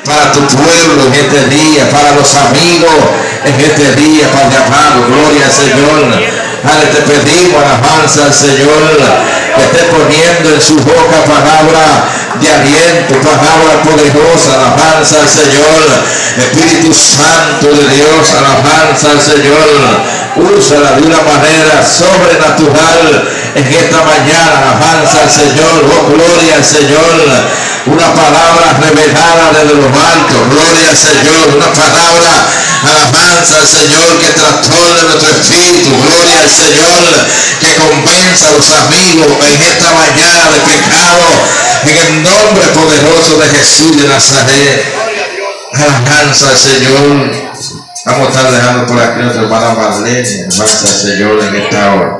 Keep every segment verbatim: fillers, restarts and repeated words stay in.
para tu pueblo en este día, para los amigos en este día, Padre amado. Gloria al Señor. Padre, te pedimos alabanza al Señor, que esté poniendo en su boca palabra de aliento, palabra poderosa, alabanza al Señor. Espíritu Santo de Dios, alabanza al Señor. Úsala de una manera sobrenatural en esta mañana, alabanza al Señor. Oh, gloria al Señor. Una palabra revelada desde lo alto, gloria al Señor. Una palabra, alabanza al Señor, que trastorne nuestro espíritu, gloria al Señor, que convenza a los amigos en esta mañana de pecado, en el nombre poderoso de Jesús de Nazaret. Alabanza al Señor. Vamos a estar dejando por aquí a nuestra hermana Marlene. Alabanza al Señor en esta hora.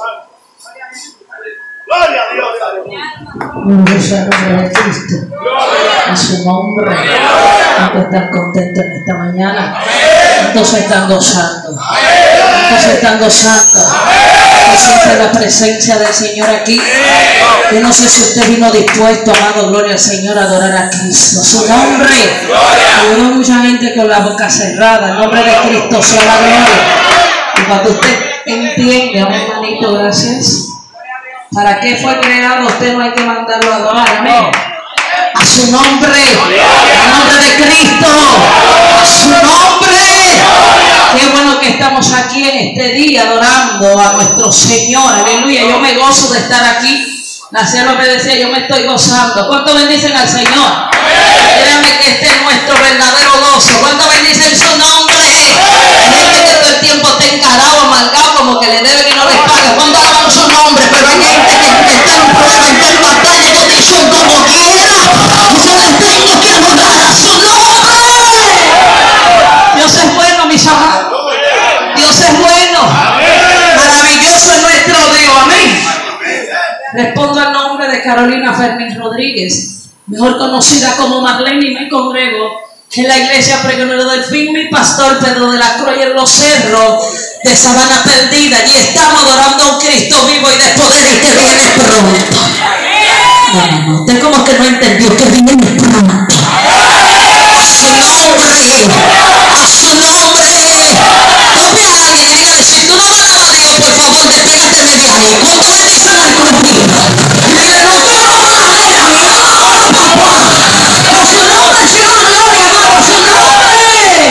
Gloria a Dios. Glorioso el nombre de Cristo. En su nombre. ¿Cuántos están contentos en esta mañana? ¿Cuántos se están gozando? ¿Cuántos se están gozando? ¿Usted siente la presencia del Señor aquí? Yo no sé si usted vino dispuesto, amado, gloria al Señor, a adorar a Cristo. Su nombre. Hay mucha gente con la boca cerrada. El nombre de Cristo sea la gloria. Y cuando usted entiende, hermanito, gracias. ¿Para qué fue creado? Usted no hay que mandarlo a adorar. Amén. A su nombre. Al nombre de Cristo. A su nombre. Qué bueno que estamos aquí en este día adorando a nuestro Señor. Aleluya. Yo me gozo de estar aquí. La sierva me decía, yo me estoy gozando. ¿Cuánto bendicen al Señor? Créanme que este es nuestro verdadero gozo. ¿Cuánto bendicen su nombre? Hay gente que todo el tiempo está encarado, amargado, como que le deben y no les pagan. ¿Cuánto alaban su nombre? Pero hay gente que está en prueba, está en batalla, que dicen como quiera. Yo les tengo que adorar a su nombre. Dios es bueno, mis amados. Dios es bueno. Maravilloso es nuestro Dios. Amén. Respondo al nombre de Carolina Fermín Rodríguez, mejor conocida como Marlene, y me congrego en la iglesia Pregonero del Fin, mi pastor Pedro de la Cruz, y en los cerros de Sabana Perdida. Y estamos adorando a un Cristo vivo y de poder, y que viene pronto. No, no, no, usted como que no entendió que viene pronto. A su nombre, a su nombre. Tope a alguien y dígale, si tú no adorabas a Dios, por favor, despégate de ahí. ¿Cuánto bendicen al contigo? Dile, no, tú no vas a ver a mi amor, papá. A su nombre, Señor, gloria, amado, a su nombre.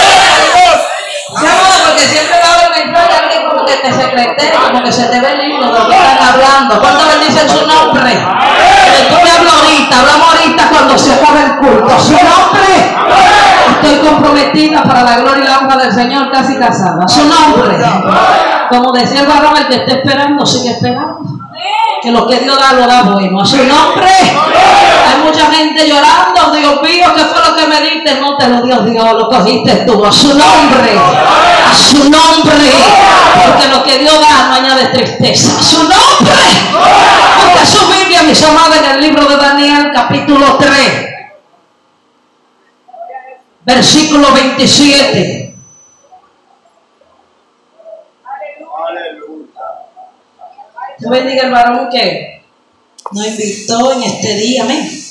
Llámalo, porque siempre va a haber una historia, alguien como que te secrete, como que se te ve lindo de lo que están hablando. ¿Cuánto bendicen su nombre? Pero tú me hablas ahorita, hablamos ahorita cuando se acabe el culto. Su nombre. Estoy comprometida para la gloria y la honra del Señor, casi casada. Su nombre. Como decía el varón, el que esté esperando, sigue esperando. Que lo que Dios da, lo da bueno. A su nombre. Hay mucha gente llorando. Dios mío, ¿qué fue lo que me diste? No te lo dio Dios, lo cogiste tú. A su nombre. A su nombre. Porque lo que Dios da no añade tristeza. A su nombre. Busca su Biblia, mis amados, en el libro de Daniel, capítulo tres. Versículo veintisiete. Dios bendiga el varón que nos invitó en este día. Amén.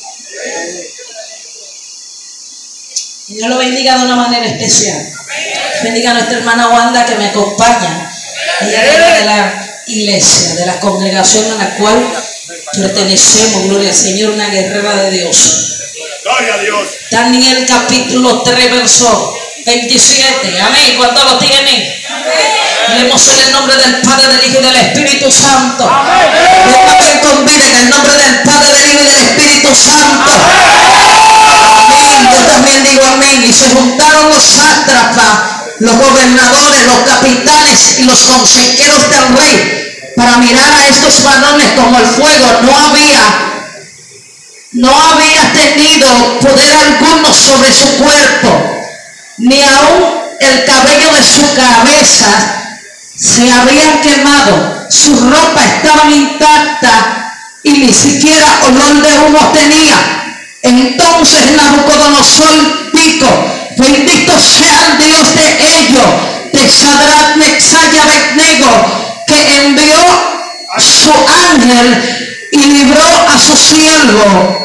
Dios lo bendiga de una manera especial. Bendiga a nuestra hermana Wanda, que me acompaña. Ella viene de la iglesia, de la congregación a la cual pertenecemos. Gloria al Señor, una guerrera de Dios. Gloria a Dios. Daniel capítulo tres, verso veintisiete. Amén. ¿Cuántos lo tienen? Leemos en el nombre del Padre, del Hijo y del Espíritu Santo. Déjame con vida en el nombre del Padre, del Hijo y del Espíritu Santo. Amén. Yo también digo amén. Y se juntaron los sátrapas, los gobernadores, los capitanes y los consejeros del rey para mirar a estos varones como el fuego. No había No había tenido poder alguno sobre su cuerpo, ni aún el cabello de su cabeza se había quemado. Sus ropas estaban intactas y ni siquiera olor de humo tenía. Entonces Nabucodonosor dijo: bendito sea el Dios de ellos, de Sadrach, Mesach y Abednego, que envió su ángel y libró a su siervo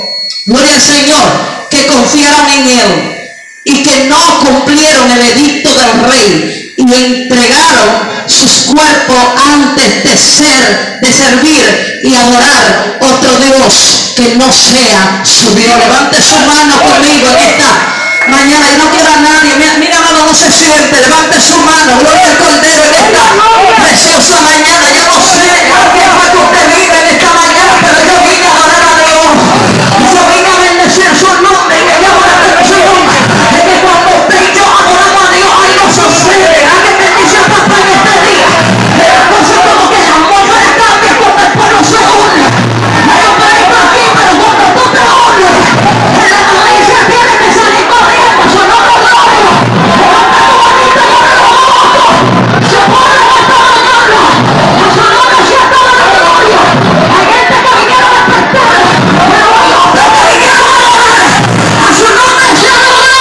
gloria al Señor, que confiaron en Él y que no cumplieron el edicto del rey y entregaron sus cuerpos antes de ser, de servir y adorar otro Dios que no sea su Dios. Levante su mano conmigo en esta mañana. Yo no quiero a nadie, mira, mira hermano, no se siente, levante su mano, gloria al Cordero en esta preciosa mañana. Yo no sé a qué fue que usted vive en esta mañana, pero yo vine a adorar a Dios, yo vine a bendecir su nombre y me llamo la atención de que cuando usted y yo adoramos a Dios, algo sucede. ¿A qué bendición papá en este día? De las cosas como que la atmósfera cambia cuando el pueblo se une. Hay un pleito aquí, pero cuando tú te unes, en la iglesia tiene que salir corriendo, su nombre gloria. Levanta tu manita y abre los ojos. Se pone en esta mañana. A su nombre sea toda la gloria. Hay gente que vinieron a despertar, pero hay hombres que vinieron a adorar. A su nombre sea la gloria.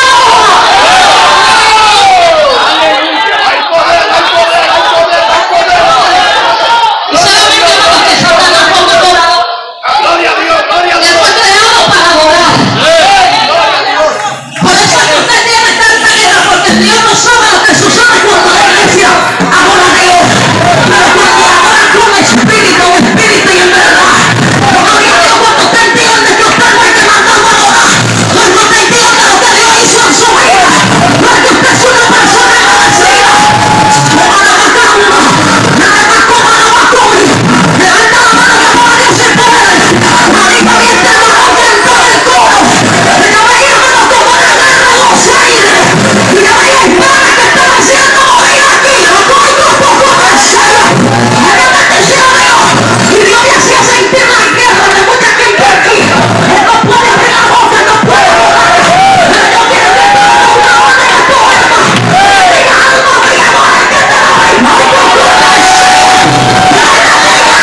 Y solamente los que Satanás como adorador. Gloria a Dios, gloria a Él Dios. fue creado para adorar. Gloria a Dios. Por eso es que usted tiene tanta guerra, porque Dios no sabe lo que sucede cuando la iglesia adora a Dios. Pero cuando adora con espíritu, en espíritu y en verdad. Gloria a Dios, cuando usted entiende que usted no hay que mandarlo a adorar. Cuando usted entiende lo que Dios hizo en su vida. No es que usted es una persona agradecida. Toma la macamba. Nada más como la macumbi. Levanta la mano que para Dios se puede. Marita bien te va a dentro del coro. Que yo veía hermano como la guerra de los aires. Y yo veía hispanas que están haciendo morir aquí. Los cómicos poco de serio. Hay una bendición a Dios. Y Dios me hacía sentir la guerra de mucha gente aquí. Él no puede abrir la boca, no puede hablar. Pero yo quiero que todos los orden a tu alma. Diga alma mía, ahora que te la doy. No hay poco de serio.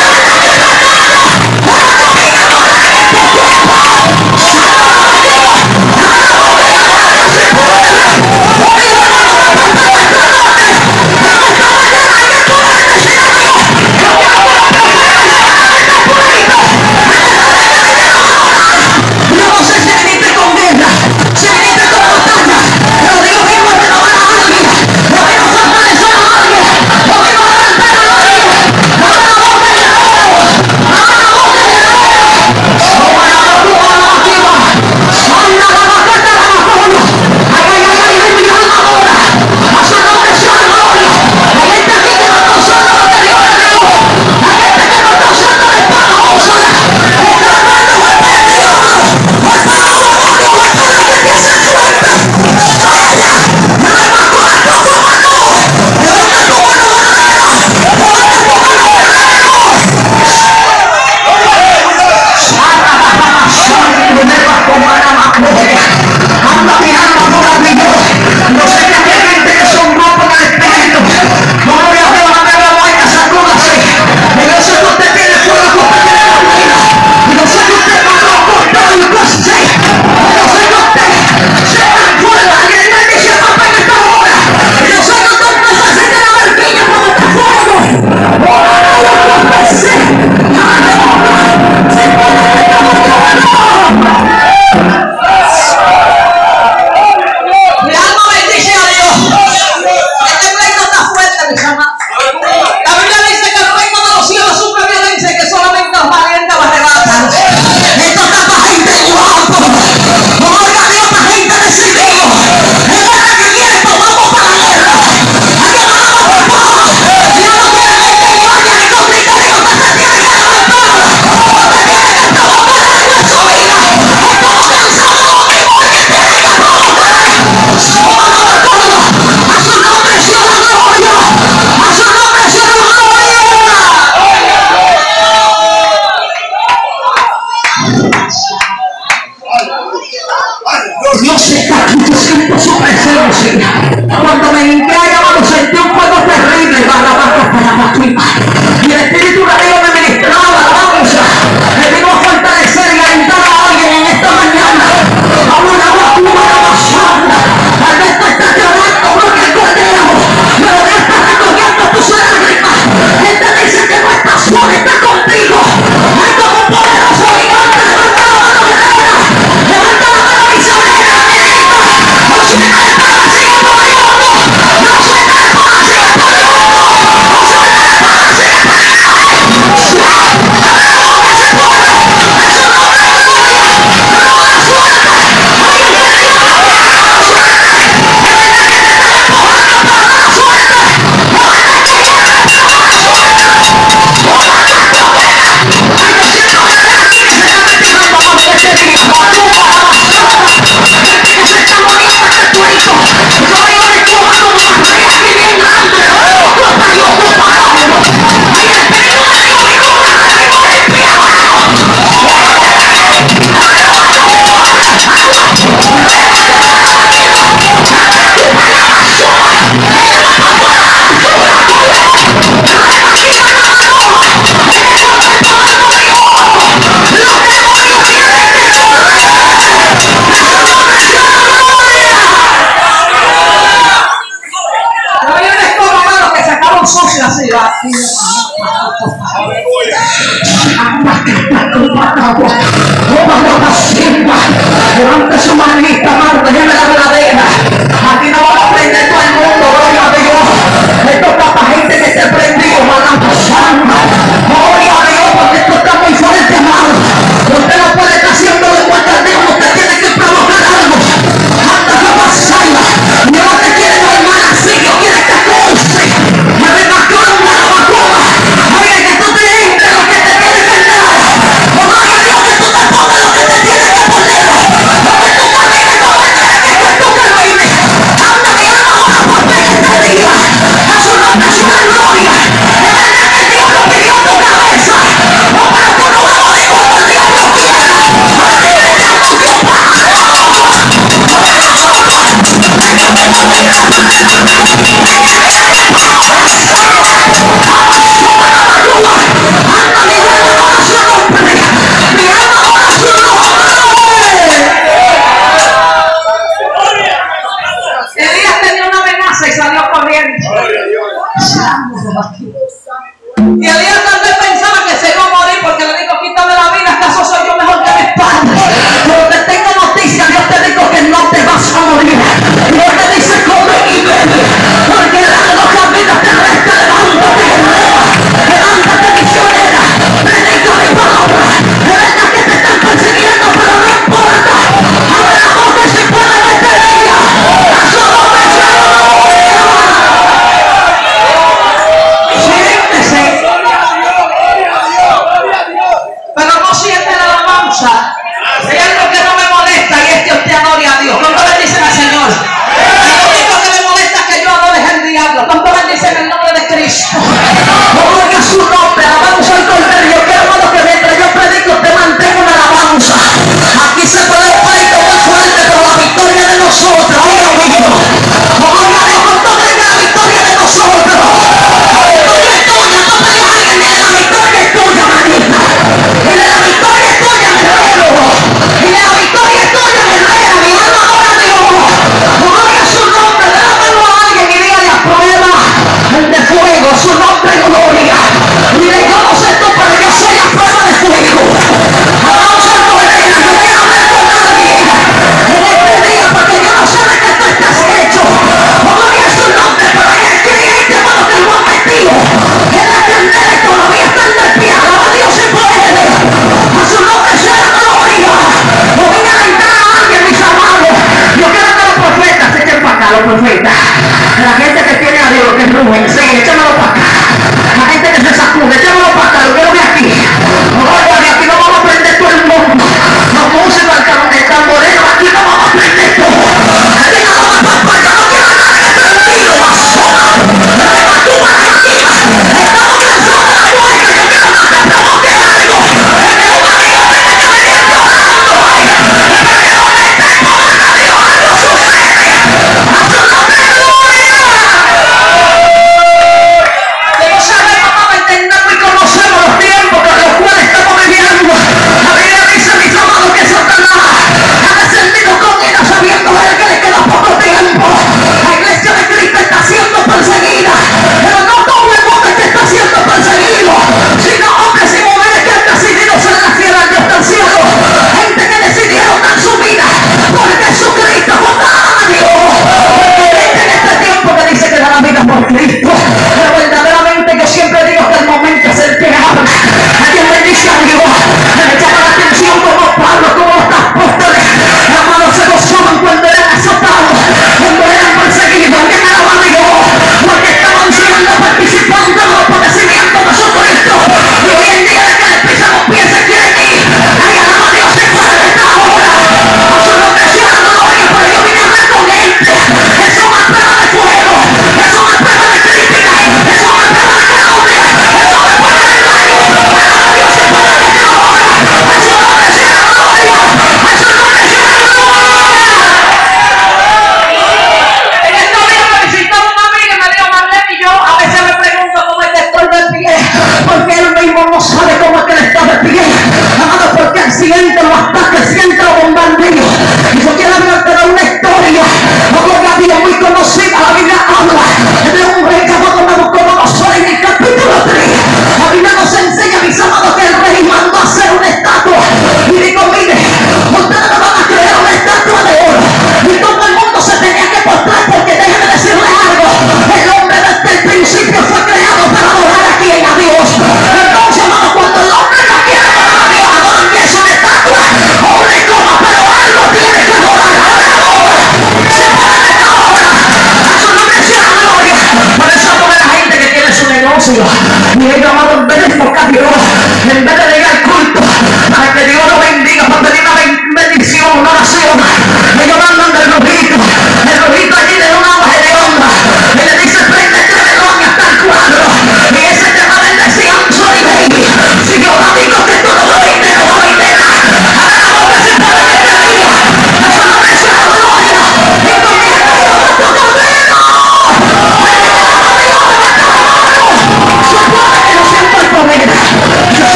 Yo no sé si viniste con guerra, si viniste con batalla, pero Dios mismo te lo va a dar a alguien. Lo vino a fortalecer a alguien, lo vino a levantar a alguien. Abre la boca y guerrero, abre la boca y guerrero. Toma la boca, la activa, anda la baqueta, la bacola. Ay, ay, ay, ay, ay, mi alma adora. A su nombre sea la gloria. Hay gente aquí que no está usando lo que Dios le dio. Hay gente que no está usando la espada, úsala. Está hablando fuerte de Dios. Anda mi alma adora a Dios. No sé que hay gente que son grupos en el espíritu. Gloria a Dios, dame la vaina, sacúdase. Y yo sé que usted tiene fuego, que usted tiene la vida. Y yo sé que usted no lo cortó y yo sé. Yo sé que usted se recuerda. Alguien me dice papá en esta hora. Y yo sé que usted empieza a hacer la barquilla como está fuego. Ahora yo empecé. Se puede esta mi alma bendice a Dios. Este pleito está fuerte, mis amados. La Biblia dice que el reino de los cielos sufre violencia y que solamente los valientes lo arrebatan. Esto está para gente guapo. Gloria a Dios, para gente decidida. Es verdad que viene, pues vamos para la guerra. Hay que ganarnos por poco. Dios no quiere gente guardia ni con criterio. Usted se tiene que levantar. Usted tiene que provocar algo en su vida. Estamos cansados de lo mismo y que tiene que provocar. A su nombre sea la gloria. A su nombre sea la gloria. Dios está aquí, yo siento su presencia. Cuando me limpié allá abajo sentí un fuego terrible. Barrabaco para matar. Y el Espíritu de Dios me ministraba la alabanza. Me vino a fortalecer y a alentar a alguien en esta mañana. A una vacuna de la sangre. Tal vez tú estás llorando porque el cordero, pero Dios está recogiendo tus lágrimas. Él te dice que no estás solo, está contigo. Hay como un poderoso gigante levantado a la guerrera. Levante su manita, mano, déjeme la verdadera. Aquí no vamos a prender todo el mundo, gloria a Dios. Esto está para gente que se prendió, manando sangre. Gloria a Dios, porque esto está muy fuerte, amado. Usted no puede estar haciendo de cuenta de Dios, usted tiene que provocar algo. Anda que pasa, Dios no te quiere normal así, Dios quiere que conste. Me ve más con una lavacoma. Oye, que tú te entres lo que te tiene que dar. Gloria a Dios, que tú te pongas lo que te tiene que poner. Lo que tú camines, lo que tienes que que tú camines. Anda que yo no voy a poner este día. A su nombre, a su gloria. De verdad que Dios lo pidió tu cabeza. No, pero tú no vas a morir cuando el diablo quiera. Así le llamo Dios para. Elías tenía una amenaza y salió corriendo. Y Elías tal vez pensaba que se iba a morir porque le dijo, quítame la vida, ¿acaso soy yo mejor que mis padres? Pero te tengo noticia, Dios te dijo que no te vas a morir. Dios te dice, come y bebe, porque largo camino te resta, levántate, guerrera, levántate, misionera, predica mi palabra. De verdad que te están persiguiendo, pero no importa. Abre la boca y se puede meter ella. A su nombre sea la gloria. Siéntese. Pero no siente la alabanza. Hay algo que no me molesta y es que usted adore a Dios. ¿Cuánto le dicen al Señor? Lo único que me molesta es que yo adore al diablo. ¿Cuánto le dicen el nombre de Cristo? Oiga su nombre, alabamos al Cordero. Yo quiero, hermano, que mientras yo predico usted mantenga una alabanza. Aquí se puede un pleito muy fuerte, pero la victoria de nosotros. Oiga, amigo. Oiga, Dios, ¿cuánto tenga la victoria de nosotros? La victoria es tuya, no te digas alguien, dile la victoria es tuya, manita. Dile la victoria es tuya, guerrero. Dile la victoria es tuya, guerrera. Mi alma adora a Dios. Oiga su nombre, déjamelo a alguien y dígale a prueba el de fuego, su nombre y gloria. Dile, yo no sé tú, pero yo soy a prueba de fuego. Vamos a correr, no voy a hablar con nadie en este día, porque yo no sé de qué tú estás hecho. Gloria a su nombre, pero hay creyente, hermano, que lo ha metido en la candela y todavía están de pie. Alaba a Dios y puede. A su nombre sea la gloria. No venga a entrar a alguien, mis amados. Yo quiero que los profetas se echen para acá, los profetas. La gente que tiene a Dios, que es Rubén, sí, échamelo para acá. La gente que se sacude, échamelo para acá, lo quiero de aquí. Oiga, de aquí no vamos a prender todo el mundo. No música, el tamborero, aquí no vamos a prender todo. Aquí no vamos a papá, yo no quiero a nadie prendido, basura. No me matúan aquí. Estamos en zona de la muerte, yo quiero que te provoque algo. El que lo marido tiene que venir llorando. El que lo mete con a Dios, algo sucede. A su nombre, gloria. Debo saber, papá, entender muy con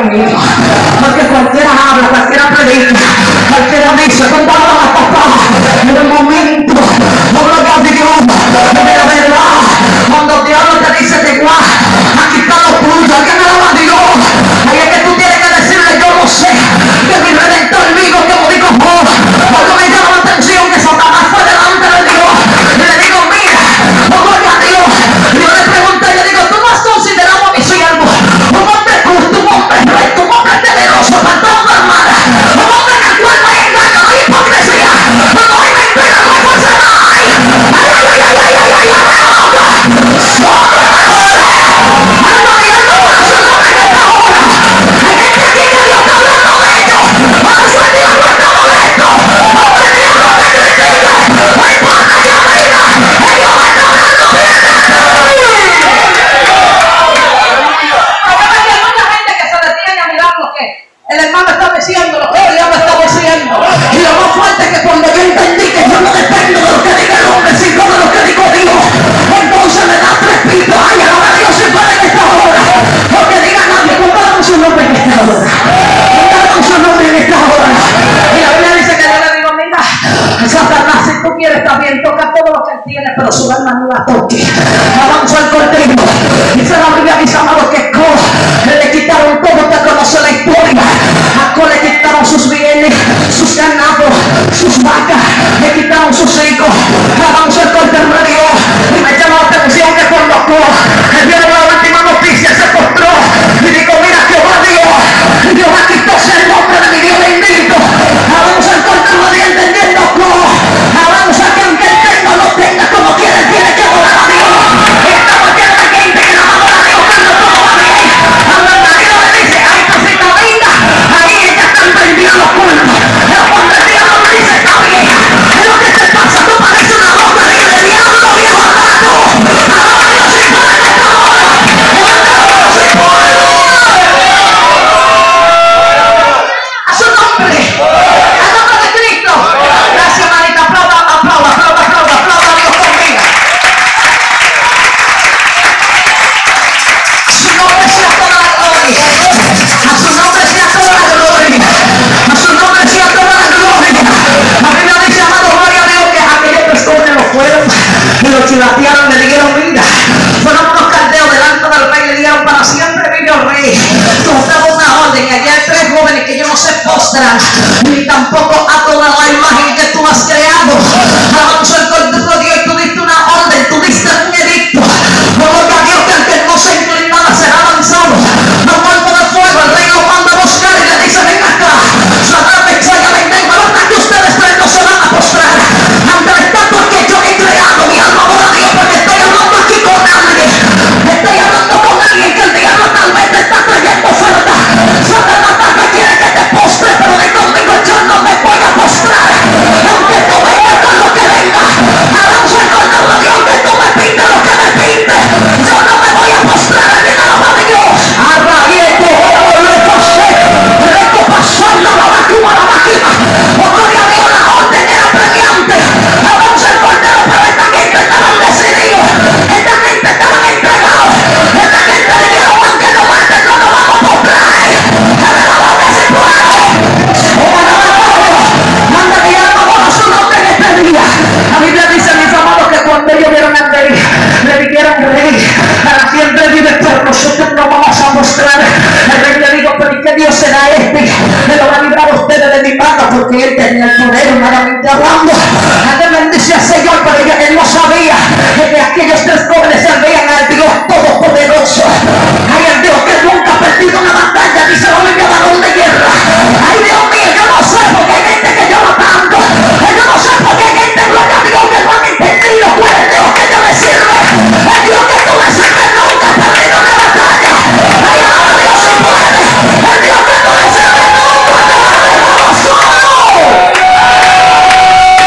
conmigo. Porque cualquiera habla, cualquiera predica, cualquiera dice, cuando habla a papá, en el momento, no gloria a Dios, de la verdad, cuando Dios te dice de igual, aquí está lo tuyo, alguien alaba a Dios. Ahí es que tú tienes que decirle, yo no sé, que mi redentor vivo, que me dijo, oh, cuando me llama la atención que Satanás fue delante de Dios, y le digo, mira, no gloria a Dios. Y yo le pregunto, y le digo, tú no has considerado a mi siervo un hombre justo, un hombre recto, un hombre temeroso, pantón de hermana, un hombre en el cual no hay engaño, no hay hipocresía, no hay mentira, no hay falsedad. Ay, ay, ay, ay, ay, ay, ay, ay, el hermano está diciendo lo que el diablo está diciendo. Y lo más fuerte es que cuando yo entendí que yo no dependo de lo que diga el hombre, sino de lo que digo Dios, entonces me da tres pitos. Ay, ahora Dios se puede en esta hora. Porque diga nadie, comparamos su nombre en esta hora. Comparamos su nombre en esta hora. Y la Biblia dice que yo le digo, mira, Satanás, si tú quieres, está bien, toca todo lo que él tiene, pero su alma no la toque. Avanzó el cordero. Dice la Biblia, mis amados, que le quitaron todo, que conoce la historia. A Cor le quitaron sus bienes, sus ganados, sus vacas, le quitaron sus hijos. Avanzó el cordero de Dios. Y me llama la atención que cuando Cor le dieron la última noticia, se postró y dijo, mira, Jehová Dios, Dios aquí está el nombre de mi Dios bendito. Avanzó el cordero de Dios entendiendo Cor. Avanza que aunque él tenga o no tenga, como quiera, tiene que adorar a Dios. Y estamos llenos de gente que no adora a Dios cuando todo va bien. Cuando el marido le dice, ay, cosita linda, ahí ella está entendiendo los cuernos. Pero cuando el diablo le dice, está bien, es lo que te pasa, tú pareces una boca libre, diablo, viejo rato. Alaba a Dios sin poder en esta hora. Levanta la mano sin poder. A su nombre, a nombre de Cristo. Gracias, manita, aplauda, aplauda, aplauda, aplauda, aplauda a Dios conmigo. A su nombre sea toda la gloria. A su nombre sea toda la gloria. A su nombre sea toda la gloria. La Biblia dice, amado, gloria a Dios, que aquellos pescadores lo fueron y lo chivatearon, le dijeron, mira, fueron unos caldeos delante del rey, le dijeron, para siempre vive el rey. Tú daba una orden, y allá hay tres jóvenes que ellos no se postran, ni tampoco a toda la imagen que tú has creado. Alabamos el cordero de Dios, y tú diste una orden, tú diste un edicto. Gloria a Dios, que el que no se inclinaba será lanzado. No cuerpo de fuego, el rey lo manda a buscar y le dice, ven acá. Satanás me extraña, ven, ven, ¿verdad que ustedes tres no se van a postrar ante la estatua que yo he creado? Mi alma adora a Dios, porque estoy hablando aquí con alguien. Estoy hablando con alguien que el diablo tal vez te está trayendo oferta. Satanás tal vez quiere que te postres, pero de conmigo yo no me voy a postrar. Aunque tú vengas con lo que venga, alabamos el cordero de Dios, que tú me pintes lo que me pintes, yo no me voy a postrar. Alguien alaba a Dios. Arraieto, le pasé, reco pasando la vacuna, la máquina. Oh, gloria a Dios, la orden era premiante. Alabamos el cordero, pero esta gente estaban decididos, esta gente estaban entregados, esta gente dijeron, aunque no maten, no nos vamos a postrar. Alabamos que se puede. Manda mi alma bajo su nombre en este día. La Biblia dice, mis amados, que cuando ellos vieron al rey, le dijeron, rey, para siempre vive, pero nosotros no vamos a mostrar. El rey le dijo, pero ¿y qué Dios será este? Me lo va a librar a ustedes de mi mano, porque él tenía el poder, humanamente hablando. Antes bendice al Señor, pero ella, él no sabía que aquellos tres jóvenes servían al Dios Todopoderoso. Ay, el Dios que nunca ha perdido una batalla, dice la Biblia, varón de guerra. Ay, Dios mío, yo no sé por qué hay gente que llora tanto. Yo no sé por qué hay gente, gloria a Dios, que no han entendido cuál es el Dios que yo le sirve. El Dios que tú le sirves nunca ha perdido una batalla. Ay, ahora Dios se puede. El Dios que tú le sirves nunca te va a dejar solo.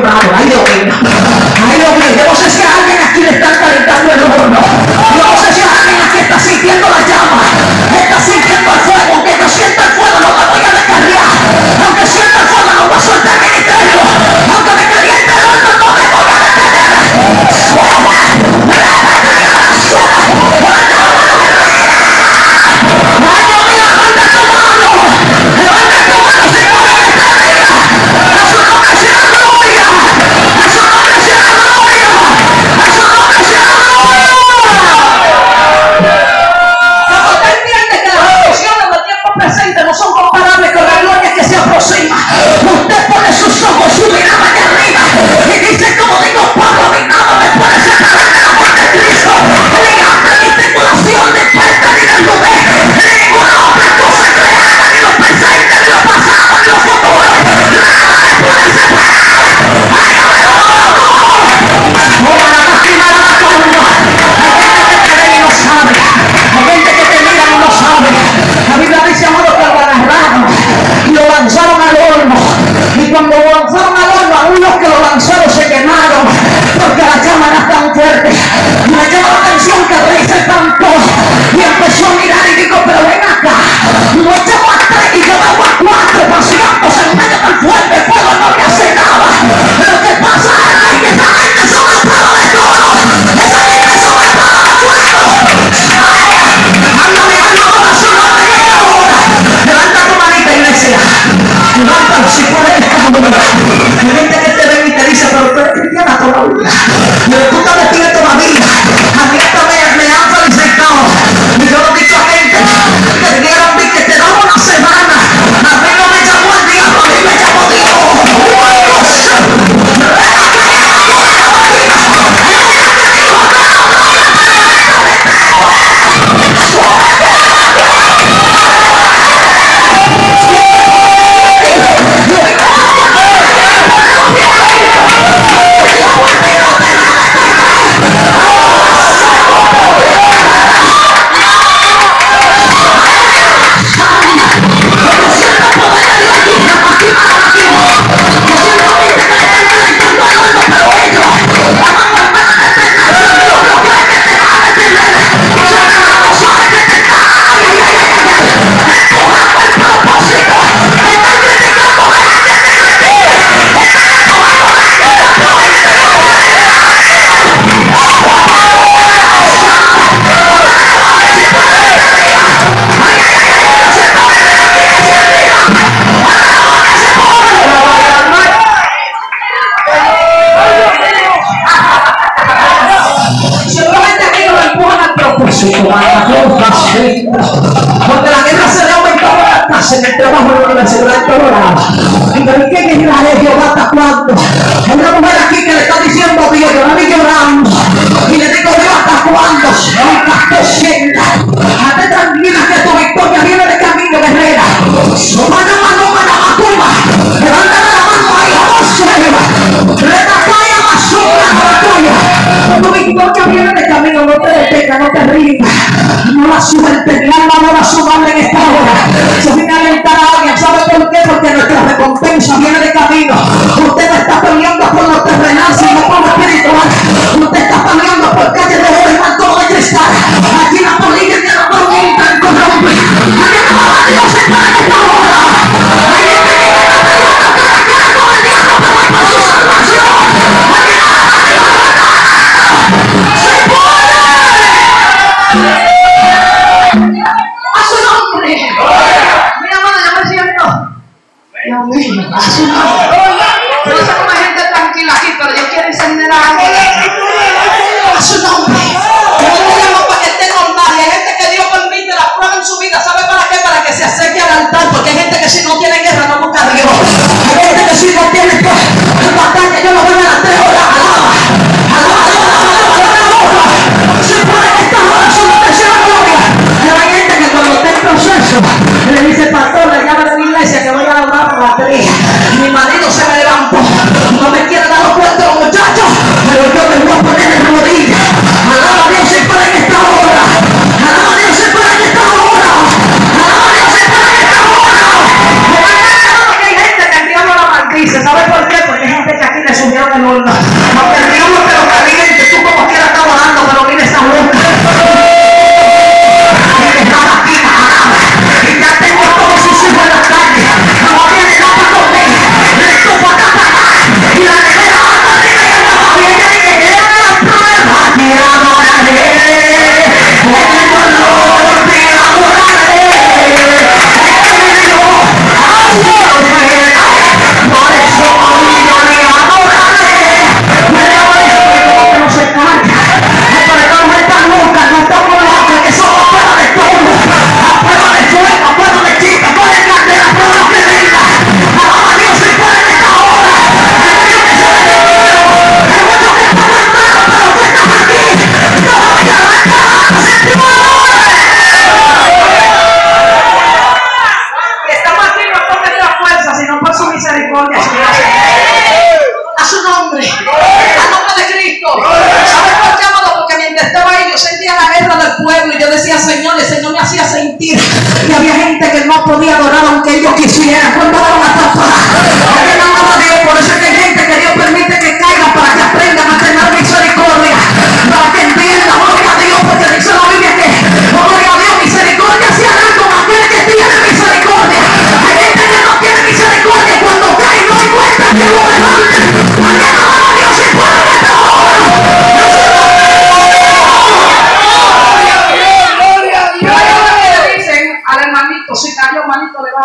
quemado. Ay, Dios mío. Ay, Dios mío. Yo no sé si a alguien aquí le están calentando el horno. Yo no sé si a alguien aquí está sintiendo la llama. Está sintiendo el fuego. Aunque no sienta el fuego, no me voy a descargar. Aunque sienta el fuego, no voy a soltar el ministerio. Aunque me caliente el horno, no me voy a detener. No son comparables con la gloria que se aproxima. Usted pone sus ojos, su mirada allá arriba y dice, como digo Pablo, mi nada me puede separar del amor de Cristo. Ni hambre, ni tribulación, ni peste, ni desnudez, ni ninguna otra cosa creada, ni lo presente, ni lo pasado, ni lo futuro. Nada me puede separar. Hay gente que cree y no sabe. Hay gente que te mira y no sabe. La Biblia dice, amado, que lo agarraron y lo lanzaron al horno. Y cuando lo lanzaron al horno, aún los que lo lanzaron se quemaron, porque la llama era tan fuerte. Y me llamó la atención que el rey se espantó y empezó a mirar y dijo, pero ven acá, no echamos a tres y llevamos a cuatro paseándose en medio del fuerte, el fuego no le hace nada. Lo que pasa es que esa gente son a prueba de todo. Esa gente son a prueba de fuego. Ándale, ándale, su nombre llega ahora. Levanta tu manita, iglesia. Levántalo si puedes. Hay gente que te ve y te dice, pero tú eres cristiana todavía. Pero tú estás vestida todavía. A mí esta me, me han felicitado. Y yo lo he dicho a gente que dieron que te damos una semana. A mí no me llamó el diablo, a mí me llamó Dios. Porque la guerra se le aumentó la tasa en el trabajo de la universidad de Colorado. Pero ¿qué guerra es Jehová hasta cuándo? Hay una mujer aquí que le está diciendo a Dios, yo la vi llorando. Y le digo, Dios, ¿hasta cuándo? Hazte tranquila que tu victoria viene de camino, guerrera. Mano, mano, mano, macumba. Levántame la mano ahí, vamos, retacaya, basura, tuya. Tu victoria viene de camino, no te detengas, no te rindas. No la sueltes, mi alma no la suban en esta hora. Se viene a alentar a alguien, ¿sabe por qué? Porque nuestra recompensa viene de camino. Usted no está peleando por lo terrenal, sino por lo espiritual. Usted está peleando por calle de oro y manto de cristal. Aquí la polilla que no corrompe, corrompe. Aquí no va a Dios en esta hora. Hay gente que viene a pelear la cara con el diablo, pero hay para su salvación. Aquí no va a Dios. ¡Se puede! ¡A su nombre! Mira, hermano, ya me siento. Dios mío, a su nombre.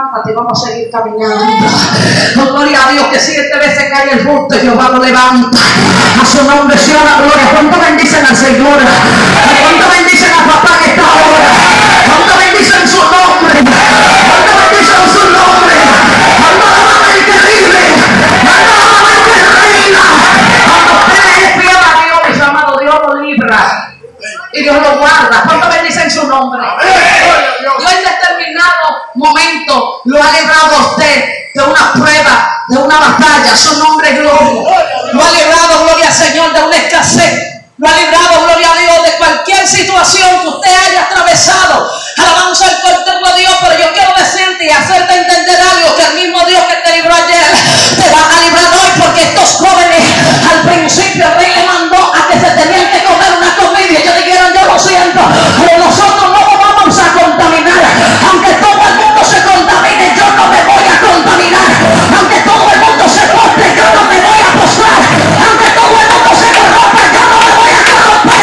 levántate y vamos a seguir caminando. Oh, gloria a Dios, que siete veces cae el justo y Jehová lo levanta. A su nombre sea la gloria. ¿Cuánto bendicen al Señor? ¿Cuánto bendicen al papá que está ahora? ¿Cuánto bendicen su nombre? ¿Cuánto bendicen su nombre? ¿Cuánto alaban al que vive? ¿Cuánto alaban al que reina? Cuando usted es fiel a Dios, mis amados, Dios lo libra y Dios lo guarda. ¿Cuánto bendicen su nombre? Dios en determinado momento lo ha librado a usted de una prueba, de una batalla. Su nombre es gloria. Lo ha librado, gloria al Señor, de una escasez. Lo ha librado, gloria a Dios, de cualquier situación que usted haya atravesado. Alabanza al Cordero de Dios. Pero yo quiero decirte y hacerte entender algo, que el mismo Dios que te libró ayer te va a librar hoy, porque estos jóvenes al principio el rey le mandó a que se tenían que comer una comida y ellos dijeron: yo lo siento, pero nosotros no nos vamos a contaminar. Aunque todo el mundo se contamine, yo no me voy a contaminar. Aunque todo el mundo se postre, yo no me voy a postrar. Aunque todo el mundo se corrompa, yo no me voy a corromper.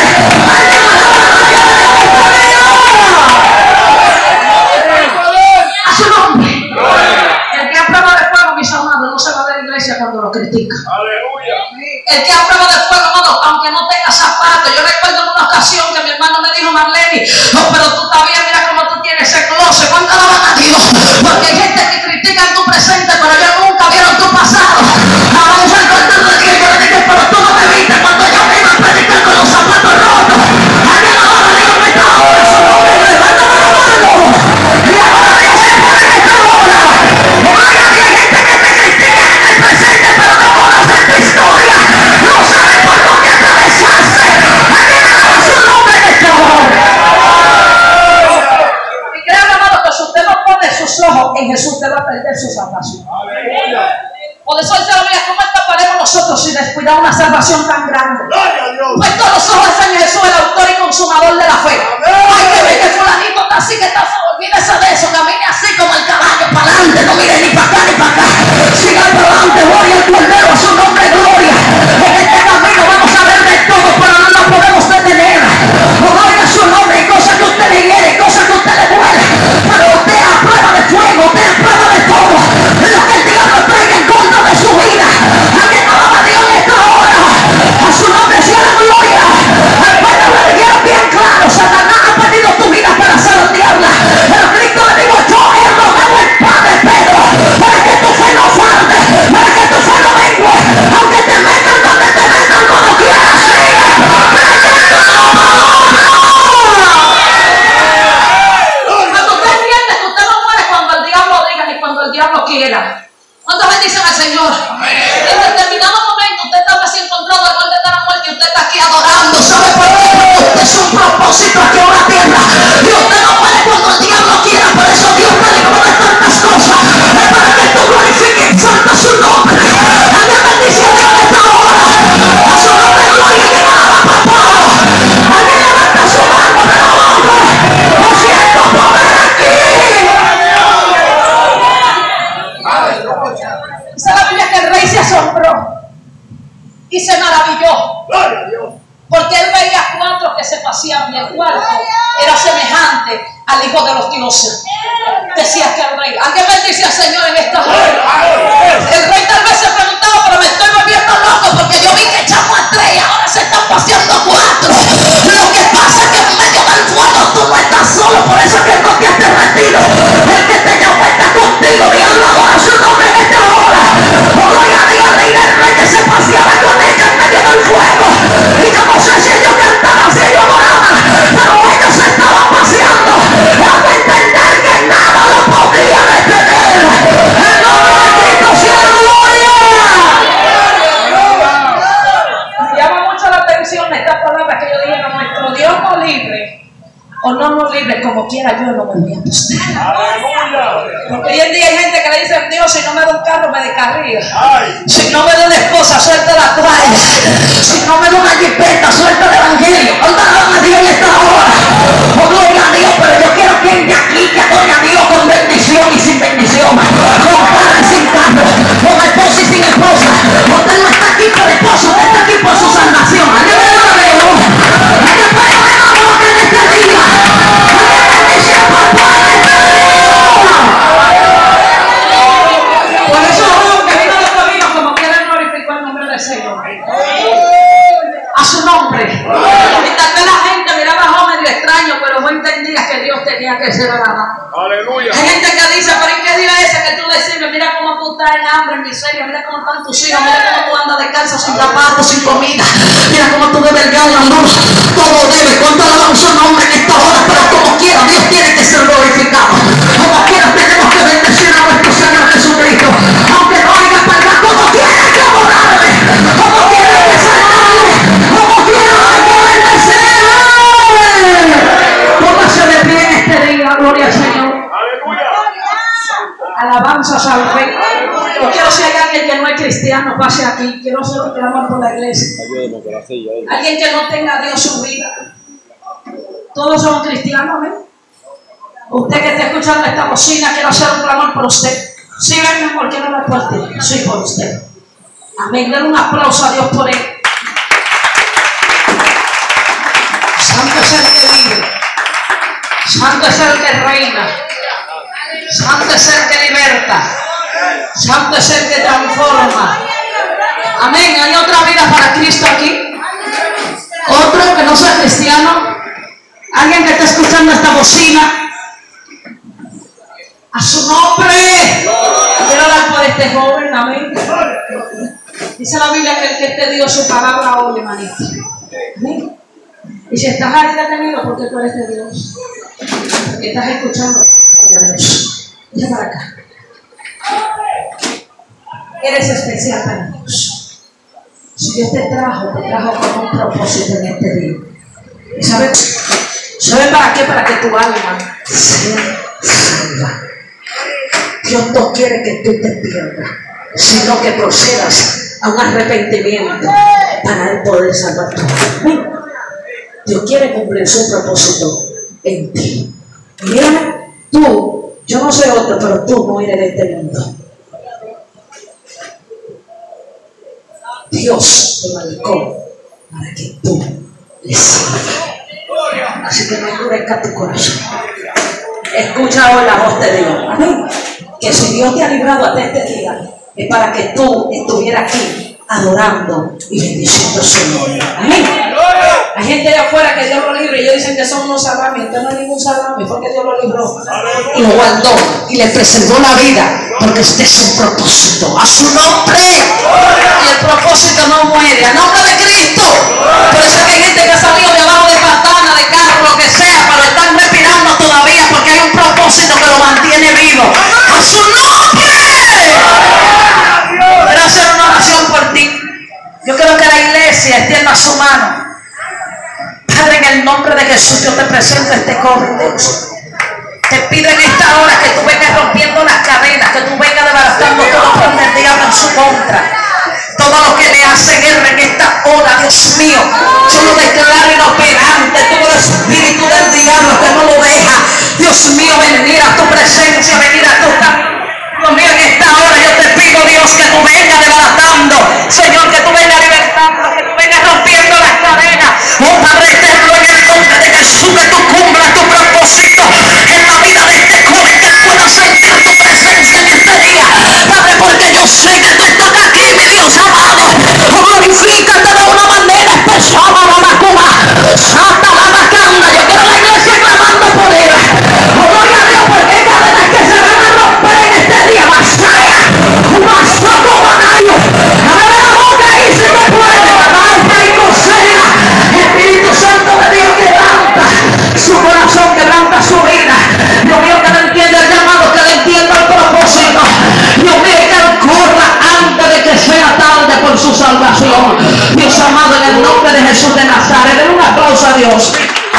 A su nombre. El que aprueba de fuego, mis amados, no se va de la iglesia cuando lo critica. El que aprueba de fuego, hermano, aunque no tenga zapatos. Yo recuerdo en una ocasión que mi hermano me dijo: Marlene, no, pero tú todavía mira cómo tú tienes ese closet. ¿Cuánto alaban a Dios? Porque hay gente que critica en tu presente, pero ellos nunca vieron tu pasado. Vamos al Cordero de Dios. Yo le dije: pero tú no me viste cuando yo me iba a predicar con los zapatos rotos. Alguien ahora Dios me está ahora. Su nombre, levanta la mano. Y ahora Dios se pone en esta hora. Ahora hay gente que te critica en el presente, pero no conocen tu historia. No saben por lo que atravesaste. Alguien ahora su nombre en esta hora. Y créanme, hermano, que si usted no pone sus ojos en Jesús, usted va a perder su salvación. Por eso él se lo mira: ¿cómo escaparemos nosotros si descuidamos una salvación tan grande? Pues todos los ojos están en Jesús, el autor y consumador de la fe. Hay que ver que fulanito está así, que está solo. Olvídese de eso, camine así como el caballo, para adelante, no mire ni para acá ni para acá. Siga para adelante, gloria al Cordero, a su nombre, gloria. En este camino vamos a ver de todo, pero no lo podemos detener. Gloria a su nombre. Hay cosas que usted le hiere, cosas que usted le duele, pero usted a prueba de fuego, usted a prueba de todo. Lo que el diablo traiga en contra de su vida, alguien alaba a Dios en esta hora. A su nombre sea la gloria. Al Padre le dijeron bien claro: Satanás ha pedido tu vida para zarandearla, pero Cristo le dijo: yo he rogado al Padre, Pedro, para que tu fe no falte, para que tu fe no mengue. Aunque te metan donde te metan, no lo quieras, sigue cuando usted entiende que usted no muere cuando el diablo diga ni cuando el diablo quiera. ¿Cuántos bendicen al Señor? En determinado momento usted está recién encontrado al borde de la muerte y usted está aquí adorando. ¿Sabe por qué? Porque usted es un propósito aquí en la tierra. Y usted no muere cuando el diablo quiera. Por eso Dios te libró de tantas cosas. Es para que tú glorifiques y exaltas su nombre. Alguien bendice a Dios en esta hora. A su nombre gloria y alaba, papá. Alguien levanta su mano de la boca. Lo siento, poder aquí. Dice la Biblia que el rey se asombró y se maravilló, porque él veía cuatro que se paseaban y el cuarto era semejante al hijo de los dioses. Decía que el rey, alguien bendice al Señor en esta hora. El rey tal vez se preguntaba: pero me estoy volviendo loco, porque yo vi que echamos a tres y ahora se están paseando cuatro. Lo que pasa es que en medio del fuego tú no estás solo, por eso es que no te has derretido. El que te llamó está contigo. Dios lo adora su nombre en esta hora. Oh, gloria a Dios, rey del rey que se paseaba con ella en medio del fuego. Y yo no sé si ellos cantaban, si ellos adoraban, pero ellos se estaban paseando. Dame a entender que nada lo podía detener. El nombre de Cristo sea la gloria. Me llama mucho la atención esta palabra que yo dije: a nuestro Dios no libre o no nos libre, como quiera yo no me voy a postrar. Porque hoy en día hay gente que le dice: Dios, si no me da un carro me descarría, si no me da una esposa suelta la toalla, si no me da una jipeta suelta el evangelio. Alaban a Dios en esta hora. Oh, gloria a Dios. Pero yo quiero que el de aquí que adore a Dios con bendición y sin bendición, con carro y sin carro, con esposa y sin esposa. Usted no está aquí por esposo, usted está aquí por su salvación. Alguien me lo veo. Alguien me lo veo en este día. Alguien bendice a papá en este día. tenía que ser alabado. Aleluya. Hay gente que dice, pero ¿y qué día ese que tú le sirves? Mira cómo tú estás en hambre, en miseria, mira cómo están tus hijos, mira cómo tú andas descalzo, sin zapatos, sin comida, mira cómo tú debes el la luz, todo debe, cuánto alabanza un hombre en esta hora, pero como quiera, Dios tiene que ser glorificado. Como quiera tenemos que bendecir a nuestro Señor Jesucristo, aunque no haya palabra, como quiera que adorarle, como quiera que saltarle, como quiera que bendecerle. Póngase de pie en este día, gloria al Señor. Alabanzas al Rey. Yo quiero si hay alguien que no es cristiano, pase aquí. Quiero ser un clamor por la iglesia. Alguien que no tenga a Dios en su vida. Todos son cristianos, ¿eh? Usted que está escuchando esta bocina, quiero hacer un clamor por usted. Sí, ven, amor, que no me fuerte. Sí, por usted. Amén. Den un aplauso a Dios por él. Santo es el que vive. Santo es el que reina. Santo es el que liberta. Santo es el que transforma. Amén. Hay otra vida para Cristo aquí. Otro que no sea cristiano. Alguien que está escuchando esta bocina. A su nombre. Quiero dar por este joven. Amén. Dice la Biblia que el que te dio su palabra oye, manito. Amén. Y si estás ahí detenido, porque tú eres de Dios. Porque estás escuchando la palabra de Dios. Mira para acá. Eres especial para Dios. Si Dios te trajo, te trajo con un propósito en este día. ¿Y sabes? ¿Sabes para qué? Para que tu alma sea salva. Dios no quiere que tú te pierdas, sino que procedas a un arrepentimiento para Él poder salvar tu alma. Dios quiere cumplir su propósito en ti. Mira, tú, yo no sé otro, pero tú no eres de este mundo. Dios te marcó para que tú le sirvas. Así que no endurezca tu corazón. Escucha hoy la voz de Dios. Amén. Que si Dios te ha librado hasta este día, es para que tú estuvieras aquí adorando y bendiciendo su nombre. Amén. Hay gente de afuera que Dios lo libre y ellos dicen que son unos salames. Entonces no hay ningún salame, porque Dios lo libró y lo guardó y le preservó la vida, porque este es un propósito. A su nombre. Y el propósito no muere. A nombre de Cristo. Por eso es que hay gente que ha salido de abajo de patana, de carro, lo que sea, pero están respirando todavía, porque hay un propósito que lo mantiene vivo. A su nombre. Quiero hacer una oración por ti. Yo quiero que la iglesia extienda su mano. Padre, en el nombre de Jesús, yo te presento a este joven, Dios. Te pido en esta hora que tú vengas rompiendo las cadenas, que tú vengas desbaratando todo lo que el diablo en su contra. Todo lo que le hace guerra en esta hora, Dios mío. Yo lo declaro inoperante, todo el espíritu del diablo que no lo deja. Dios mío, venir a tu presencia, venir a tu camino. Dios mío, en esta hora yo te pido, Dios, que tú vengas desbaratando. Señor, que tú vengas libertando, que tú vengas rompiendo las cadenas. Oh Padre eterno, en el nombre de Jesús, que tú cumplas tu propósito en la vida de este joven, que pueda sentir tu presencia en este día. Padre, porque yo sé que tú estás aquí, mi Dios amado. Glorifícate de una manera especial, la macumba. Santa la macanda. Yo quiero la iglesia clamando por él. Oh, gloria a Dios, porque hay cadenas que se van a romper en este día. Masaya, Masato Banayo. Abre la boca y se me puede. Alta y cosea. Espíritu Santo de Dios, quebranta su corazón, quebranta su vida. Dios mío, que no entienda el llamado, que no entienda el propósito. Dios mío, que él corra antes de que sea tarde por su salvación. Dios amado, en el nombre de Jesús de Nazaret, den un aplauso a Dios.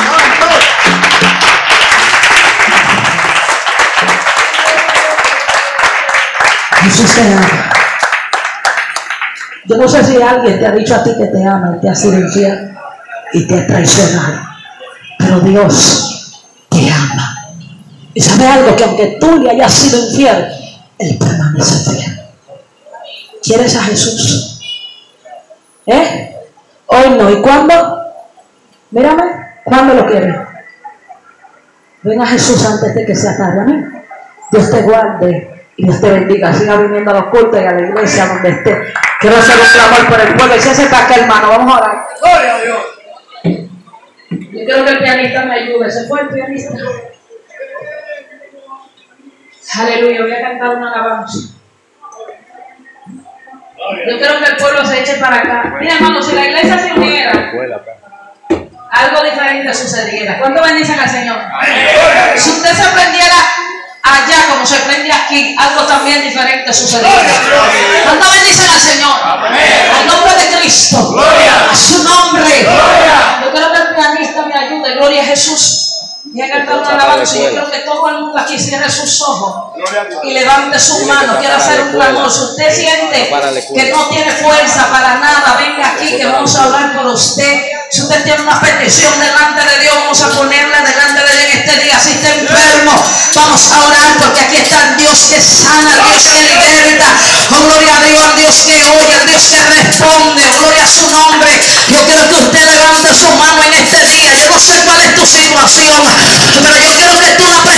Jesús te ama. Yo no sé si alguien te ha dicho a ti que te ama y te ha sido infiel y te ha traicionado, pero Dios te ama. Y sabe algo, que aunque tú le hayas sido infiel, Él permanece fiel. ¿Quieres a Jesús? ¿Eh? Hoy no. ¿Y cuándo? Mírame, ¿cuándo lo quieres? Ven a Jesús antes de que sea tarde. Amén. Dios te guarde y Dios te bendiga. Siga viniendo a los cultos y a la iglesia donde esté. Quiero hacer un clamor por el pueblo. Y si hace para acá, hermano, vamos a orar. ¡Gloria a Dios! Yo quiero que el pianista me ayude. ¿Se fue el pianista? Aleluya, voy a cantar una alabanza. Yo quiero que el pueblo se eche para acá. Mira, hermano, si la iglesia se uniera, algo diferente sucediera. ¿Cuánto bendicen al Señor? Si usted se prendiera allá como se prende aquí, algo también diferente sucediera. ¿Cuánto bendicen al Señor? Al nombre de Cristo. A su nombre. Yo quiero que el pianista me ayude. Gloria a Jesús. Voy a cantar una alabanza y yo creo que todo el mundo aquí cierre sus ojos y levante sus manos. Quiero hacer un clamor. Si usted siente que no tiene fuerza para nada, venga aquí que vamos a hablar por usted. Si usted tiene una petición delante de Dios, vamos a ponerla delante de Dios en este día. Si está enfermo, vamos a orar porque aquí está el Dios que sana, el Dios que liberta. Oh, gloria a Dios, al Dios que oye, al Dios que responde. Oh, gloria a su nombre. Yo quiero que usted levante su mano en este día. Yo no sé cuál es tu situación, pero yo quiero que tú la